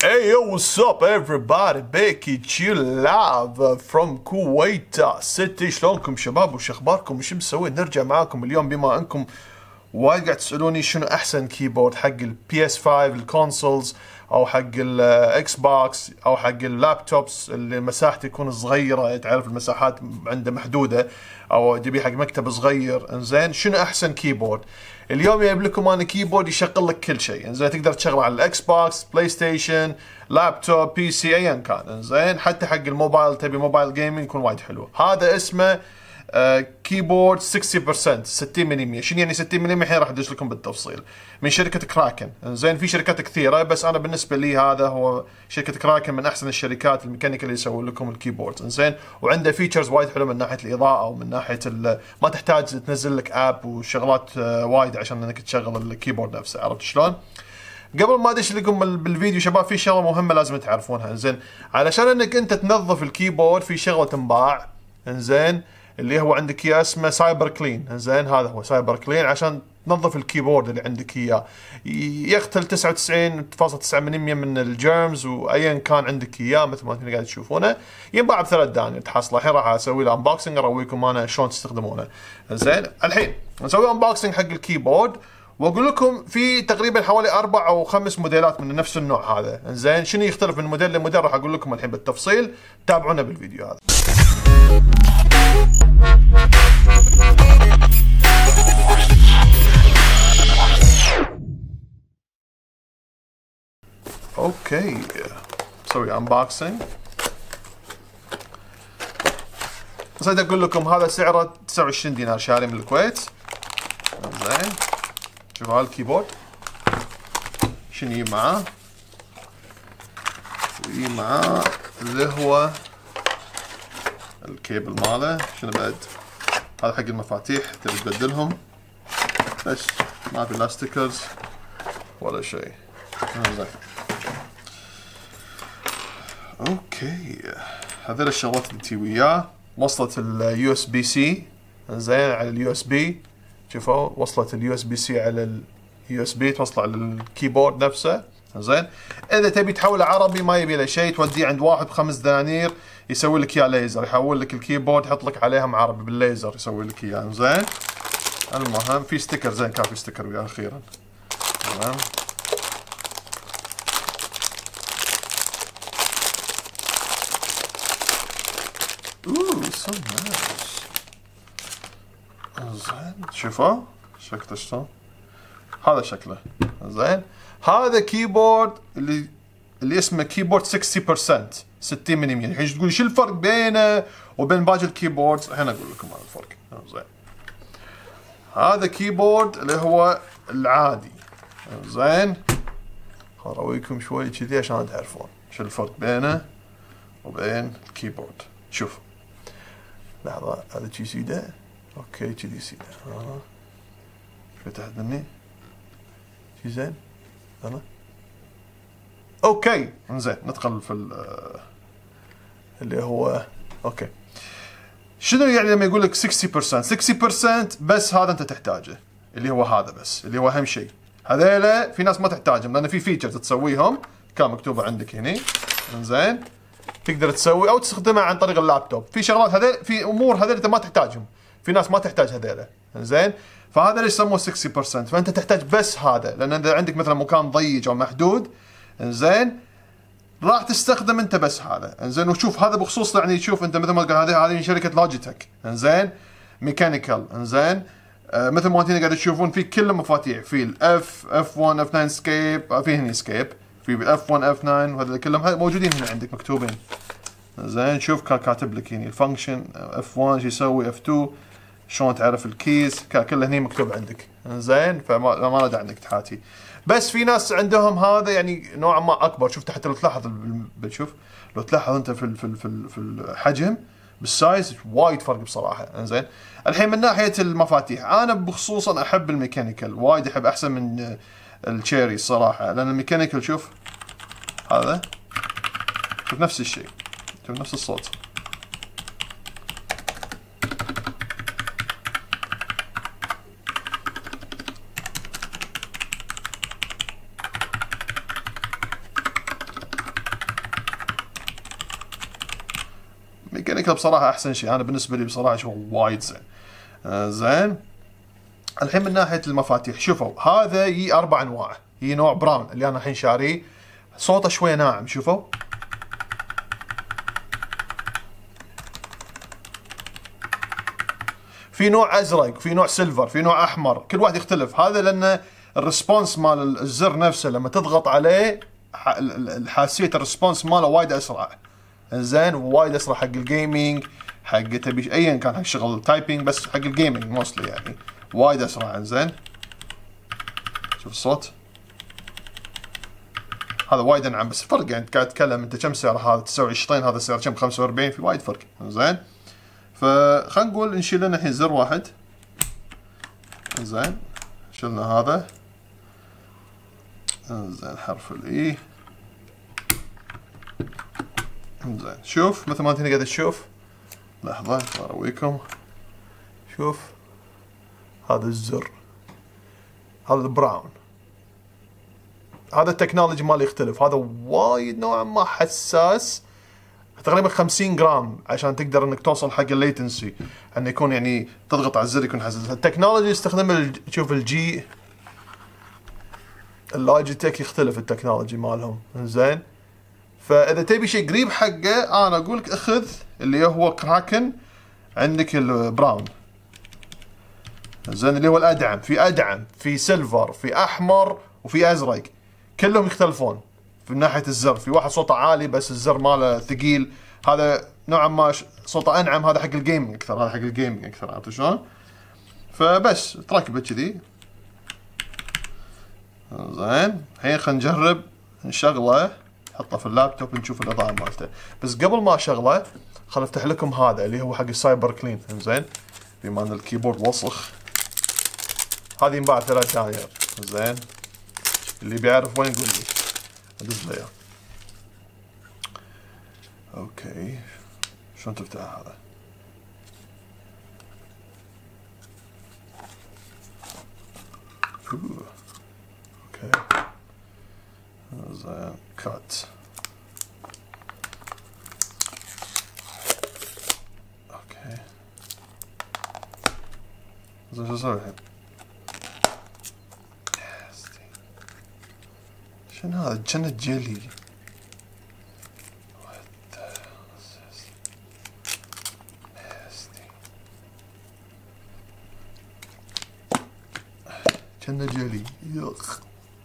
Hey yo, what's up everybody? Becky chill live from كويت سيتي. شلونكم شباب وش اخباركم وش مسوي؟ نرجع معاكم اليوم بما انكم وايد قاعد تسألوني شنو احسن كيبورد حق البي اس 5 الكونسولز او حق الاكس بوكس او حق اللابتوبس اللي مساحته تكون صغيره، تعرف المساحات عنده محدوده او تبي حق مكتب صغير. انزين شنو احسن كيبورد؟ اليوم جايب لكم انا كيبورد يشغل لك كل شيء. انزين تقدر تشغله على الاكس بوكس، بلاي ستيشن، لابتوب، بي سي، ايا كان. انزين حتى حق الموبايل، تبي موبايل جيمنج يكون وايد حلو. هذا اسمه كيبورد 60%، 60 ملم. شنو يعني 60 ملم؟ الحين راح ادش لكم بالتفصيل. من شركه كراكن. انزين في شركات كثيره بس انا بالنسبه لي هذا هو شركه كراكن، من احسن الشركات الميكانيكال اللي يسوون لكم الكيبورد. انزين وعنده فيتشرز وايد حلو من ناحيه الاضاءه ومن ناحيه ما تحتاج تنزل لك اب وشغلات وايد عشان انك تشغل الكيبورد نفسه. عرفت شلون؟ قبل ما ادش لكم بالفيديو شباب، في شغله مهمه لازم تعرفونها. انزين علشان انك انت تنظف الكيبورد في شغله تنباع، انزين اللي هو عندك اياه اسمه سايبر كلين. انزين هذا هو سايبر كلين عشان تنظف الكيبورد اللي عندك اياه، يقتل 99.9% من الجيرمز وايا كان عندك اياه. مثل ما انتم قاعد تشوفونه ينباع ب3 دنانير تحصله. الحين راح اسوي له انبوكسنج، ارويكم انا شلون تستخدمونه. انزين الحين نسوي انبوكسنج حق الكيبورد واقول لكم في تقريبا حوالي 4 أو 5 موديلات من نفس النوع هذا. انزين شنو يختلف من موديل لموديل راح اقول لكم الحين بالتفصيل. تابعونا بالفيديو هذا. اوكي نسوي انبوكسنج. بس اقول لكم هذا سعره 29 دينار شاري من الكويت. زين شوفوا هالكيبورد شنو يجي معاه. يجي معاه اللي هو الكيبل ماله. شنو بعد؟ هذا حق المفاتيح تبي تبدلهم، بس ما في لا ستيكرز ولا شيء. زين اوكي هذول الشغلات اللي تجي وياه. وصلت اليو اس بي سي. زين على اليو اس بي، شوفوا وصلت اليو اس بي سي على اليو اس بي، توصل على الكيبورد نفسه. زين اذا تبي تحوله عربي ما يبي له شيء، توديه عند واحد ب5 دنانير يسوي لك اياه ليزر، يحول لك الكيبورد يحط لك عليهم عربي بالليزر يسوي لك اياه. زين المهم في ستيكر. زين كان في ستيكر وياه اخيرا. تمام so nice. زين شوفوا شكله شلون. هذا شكله. زين هذا كيبورد اللي اسمه كيبورد 60%، 60 ملم. الحين تقول شو الفرق بينه وبين باقي الكيبوردز؟ الحين اقول لكم هذا الفرق. زين هذا كيبورد اللي هو العادي. زين خل ارويكم شوي كذي عشان تعرفون شو الفرق بينه وبين الكيبورد. شوف لحظة، هذا شي سيده. اوكي كذي سيده. فتحت مني شي. زين يلا اوكي. انزين ندخل في اللي هو اوكي. شنو يعني لما يقول لك 60%؟ 60% بس هذا انت تحتاجه، اللي هو هذا بس، اللي هو اهم شيء. هذيلا في ناس ما تحتاجهم لان في فيتشرز تسويهم كان مكتوبه عندك هني. انزين تقدر تسوي او تستخدمها عن طريق اللابتوب. في شغلات هذيل، في امور هذيل انت ما تحتاجهم، في ناس ما تحتاج هذيلا. انزين فهذا اللي يسموه 60%. فانت تحتاج بس هذا، لان اذا عندك مثلا مكان ضيق او محدود انزين راح تستخدم انت بس هذا. انزين وشوف هذا بخصوص يعني تشوف انت مثل ما قال هذه من شركه لوجيتك. انزين ميكانيكال. انزين مثل ما انتم قاعد تشوفون في كل المفاتيح، في الاف اف 1 اف 9 سكيب، في هني سكيب، في اف 1 اف 9 وهذول كلهم موجودين هنا عندك مكتوبين. زين شوف كاتب لك هني الفانكشن اف 1 شو يسوي، اف 2 شلون تعرف الكيز، كله هني مكتوب عندك. زين فما له داعي عندك تحاتي. بس في ناس عندهم هذا يعني نوعا ما اكبر. شوف حتى لو تلاحظ شوف لو تلاحظ انت في الحجم بالسايز وايد فرق بصراحه. انزين الحين من ناحيه المفاتيح انا بخصوصا احب الميكانيكال وايد، احب احسن من التشيري الصراحه، لان الميكانيكال شوف هذا شوف نفس الشيء، شوف نفس الصوت. ميكانيكال بصراحه احسن شيء، انا بالنسبه لي بصراحه شوف وايد زين. زين الحين من ناحيه المفاتيح، شوفوا هذا يي 4 انواع، هي نوع براون اللي انا الحين شاريه، صوته شويه ناعم، شوفوا في نوع ازرق، في نوع سيلفر، في نوع احمر، كل واحد يختلف. هذا لان الريسبونس مال الزر نفسه لما تضغط عليه حاسيه الريسبونس ماله وايد اسرع. زين وايد اسرع حق الجيمنج، حق تبي ايا كان، حق شغل تايبنج، بس حق الجيمنج موستلي يعني وايد اسرع. زين شوف الصوت هذا وايد انعم، بس فرق يعني قاعد تتكلم انت كم سعر هذا 29، هذا سعر كم 45، في وايد فرق. زين فخلينا نقول نشيل لنا الحين زر واحد. زين شلنا هذا. زين حرف الاي. زين شوف مثل ما انت قاعد تشوف، لحظة ارويكم، شوف هذا الزر، هذا البراون، هذا التكنولوجي ماله يختلف، هذا وايد نوعا ما حساس، تقريبا 50 جرام عشان تقدر انك توصل حق الليتنسي، انه يكون يعني تضغط على الزر يكون حساس. التكنولوجي يستخدم تشوف الجي اللاجيتك يختلف التكنولوجي مالهم. زين فاذا تبي شيء قريب حقه انا اقول لك اخذ اللي هو كراكن، عندك البراون. زين اللي هو الادعم، في ادعم، في سيلفر، في احمر، وفي ازرق، كلهم يختلفون في ناحيه الزر. في واحد صوته عالي بس الزر ماله ثقيل، هذا نوعا ما صوته انعم، هذا حق الجيمنج اكثر، هذا حق الجيمنج اكثر. عرفت شلون؟ فبس تركبه كذي. زين الحين خلينا نجرب نشغله، نحطه في اللابتوب نشوف الاضاءه مالته. بس قبل ما اشغله خليني افتح لكم هذا اللي هو حق السايبر كلين. زين بما ان الكيبورد وسخ، هذه ينباع 3 دنانير. زين اللي بيعرف وين يقول لي ادز له اياه. اوكي شلون تفتح هذا؟ اوكي زين كات. اوكي زين شو اسوي الحين؟ شنو هذا؟ جنة جيلي. جنة جيلي يخ.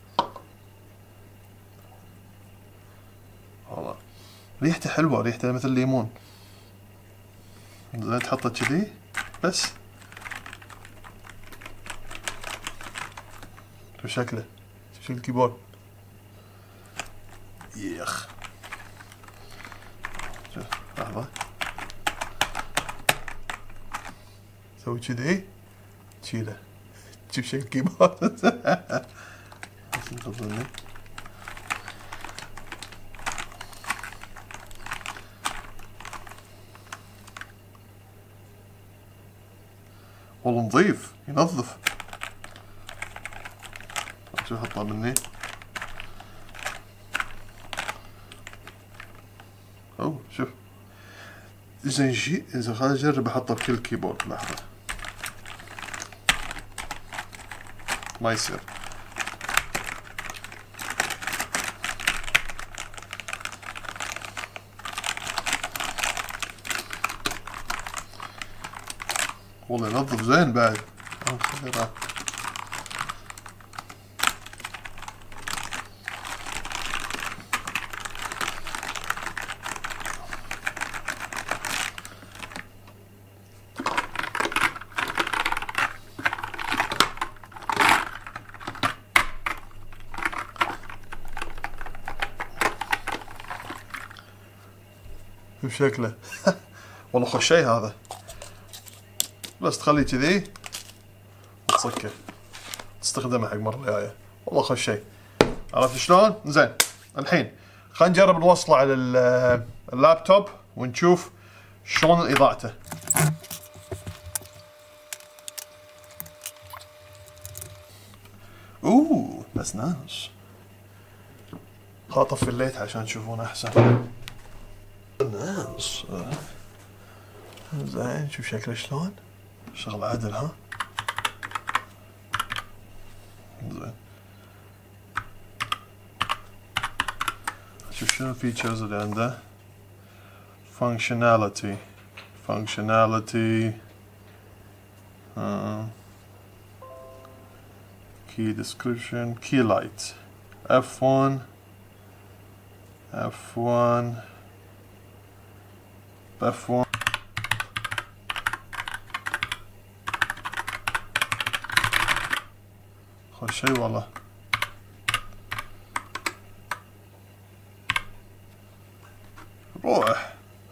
والله ريحته حلوة، ريحته مثل الليمون. زين تحطه كذي بس. شوف شكله، شوف الكيبورد يخ. شوف لحظة سوي كذي تشيله، شوف شكل الكيبورد. والله نظيف ينظف. شوف حطها مني. اوه شوف زين شيء. اذا خليني اجرب احطه بكل كيبورد. لحظة ما يصير. والله ينظف زين بعد. شوف شكله. والله خوش شيء هذا، بس تخليه كذي وتصكه تستخدمه حق مرة جاية. والله خوش شيء. عرفت شلون؟ زين الحين خلينا نجرب نوصله على اللابتوب ونشوف شلون اضاءته. اوه بس ناس. خل اطفي الليت عشان تشوفون احسن. ناس زين شوف شكله شلون، شغل عدل ها. زين شوف شنو الفيتشرز اللي عنده. functionality key description, key light, F1 خوش شي والله. روح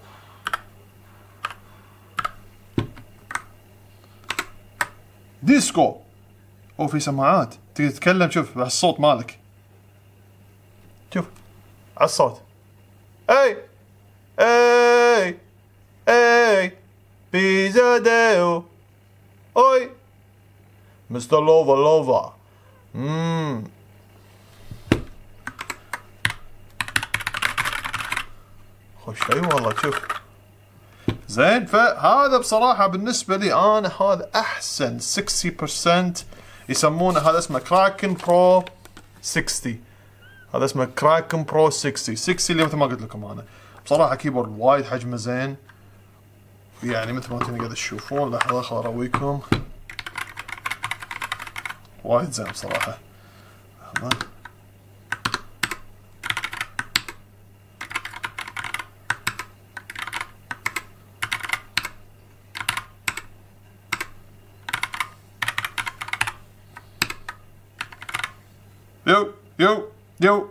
ديسكو. او في سماعات تقدر تتكلم. شوف الصوت مالك، شوف على الصوت. اي اي اي بيزا ديو اوي مستر لوفا. خوش شي والله. شوف زين. فهذا بصراحة بالنسبة لي أنا هذا أحسن 60%. يسمونه هذا اسمه كراكن برو 60. هذا اسمه كراكن برو 60 اللي مثل ما قلت لكم أنا بصراحة كيبورد وايد حجمه زين. يعني مثل ما انتم قاعد تشوفون. لحظة خل أرويكم. وايد زين بصراحة. لحظة. يو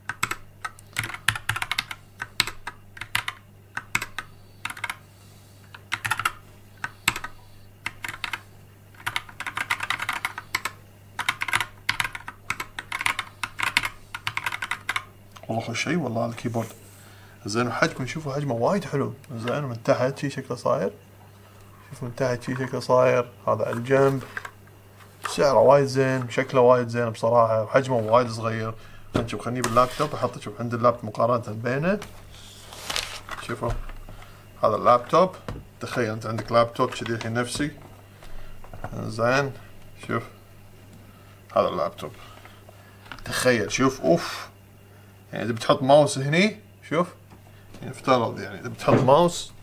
والله خوش شي والله الكيبورد. زين وحجمه شوفوا حجمه وايد حلو. زين من تحت شي شكله صاير. شوفوا من تحت شي شكله صاير. هذا على الجنب. سعره وايد زين، شكله وايد زين بصراحة، وحجمه وايد صغير. خلينا نشوف. خليني باللابتوب احطه. شوف عند اللابتوب مقارنة بينه. شوفوا هذا اللابتوب. تخيل انت عندك لابتوب كذي الحين نفسي. زين شوف هذا اللابتوب. تخيل شوف اوف. يعني اذا بتحط ماوس هني شوف. يعني افترض يعني اذا بتحط ماوس.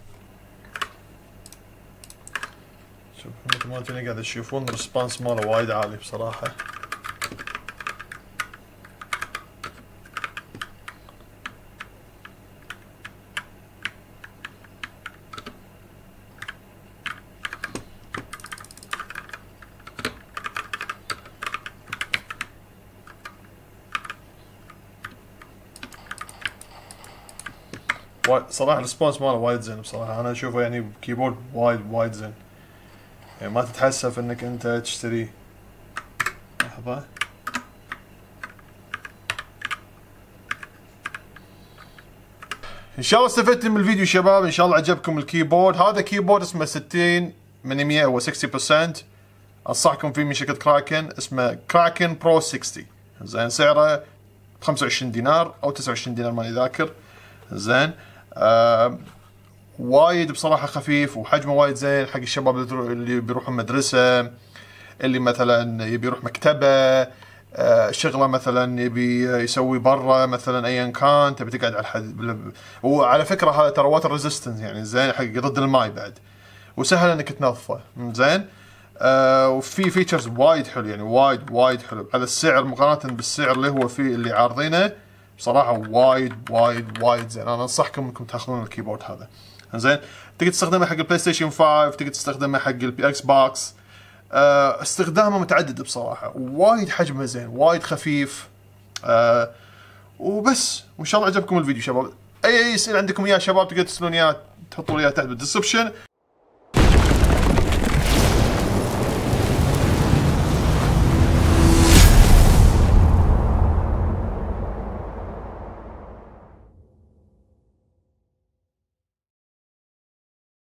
شوف مثل ما انتم قاعد تشوفون الريسبونس ماله وايد عالي بصراحة. صراحة الريسبونس ماله وايد زين بصراحة. انا اشوفه يعني كيبورد وايد زين. يعني ما تتحسف انك انت تشتري. لحظة. ان شاء الله استفدتم من الفيديو شباب. ان شاء الله عجبكم الكيبورد. هذا كيبورد اسمه 60 من 100 هو 60%. انصحكم فيه من شركة كراكن. اسمه كراكن برو 60. زين سعره 25 دينار او 29 دينار ماني ذاكر. زين وايد بصراحة خفيف وحجمه وايد زين حق الشباب اللي بيروحون مدرسة، اللي مثلا يبي يروح مكتبة، شغله مثلا يبي يسوي برا مثلا ايا كان، تبي تقعد على الحد. وعلى فكرة هذا ترى واتر ريزيستنس يعني زين حق ضد الماي بعد، وسهل انك تنظفه. زين وفي فيتشرز وايد حلو يعني وايد حلو على السعر مقارنة بالسعر اللي هو فيه اللي عارضينه. بصراحة وايد زين. انا انصحكم انكم تاخذون الكيبورد هذا. زين تقدر تستخدمه حق البلاي ستيشن 5، تقدر تستخدمه حق الاكس بوكس. استخدامه متعدد بصراحة. وايد حجمه زين، وايد خفيف. وبس. وان شاء الله عجبكم الفيديو شباب. اي اسئله عندكم اياه شباب تقدر تسالون اياه، تحطوا لي اياه تحت بالدسكربشن.